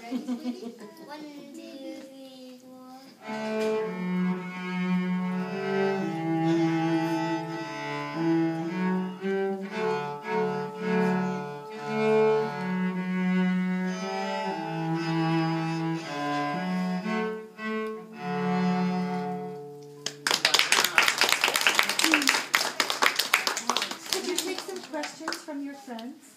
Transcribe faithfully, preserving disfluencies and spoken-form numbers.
Ready, sweetie? One, two, three, four. Could you take some questions from your friends?